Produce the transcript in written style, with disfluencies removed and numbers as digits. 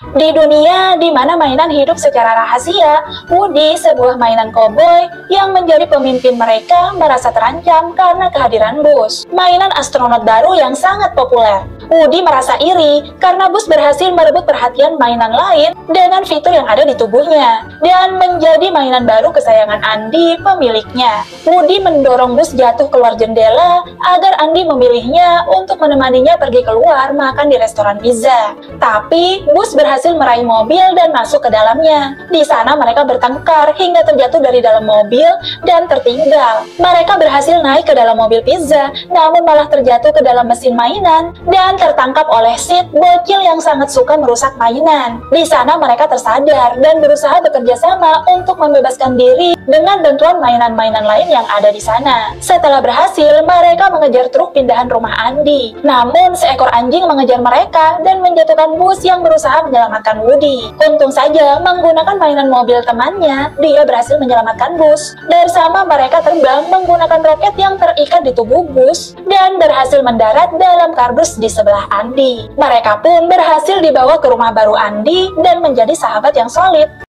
Di dunia di mana mainan hidup secara rahasia, Woody, sebuah mainan koboi yang menjadi pemimpin mereka, merasa terancam karena kehadiran Buzz, mainan astronot baru yang sangat populer. Woody merasa iri karena Buzz berhasil merebut perhatian mainan lain dengan fitur yang ada di tubuhnya dan menjadi mainan baru kesayangan Andy, pemiliknya. Woody mendorong Buzz jatuh keluar jendela agar Andy memilihnya untuk menemaninya pergi keluar makan di restoran pizza. Tapi Buzz berhasil meraih mobil dan masuk ke dalamnya. Di sana mereka bertengkar hingga terjatuh dari dalam mobil dan tertinggal. Mereka berhasil naik ke dalam mobil pizza, namun malah terjatuh ke dalam mesin mainan dan tertangkap oleh Sid, bocil yang sangat suka merusak mainan. Di sana mereka tersadar dan berusaha bekerja sama untuk membebaskan diri dengan bantuan mainan-mainan lain yang ada di sana. Setelah berhasil, mereka mengejar truk pindahan rumah Andy. Namun seekor anjing mengejar mereka dan menjatuhkan Buzz yang berusaha menyelamatkan Woody. Untung saja menggunakan mainan mobil temannya, dia berhasil menyelamatkan Buzz. Bersama mereka terbang menggunakan roket yang terikat di tubuh Buzz dan berhasil mendarat dalam kardus di sebelah Andy. Mereka pun berhasil dibawa ke rumah baru Andy dan menjadi sahabat yang solid.